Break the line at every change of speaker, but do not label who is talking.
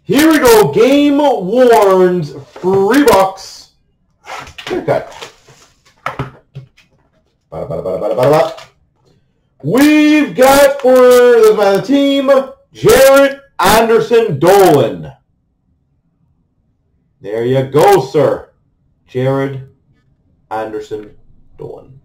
Here we go. Gameworn's free box. Haircut. We've got for the team, Jared Anderson Dolan. There you go, sir. Jared Anderson Dolan.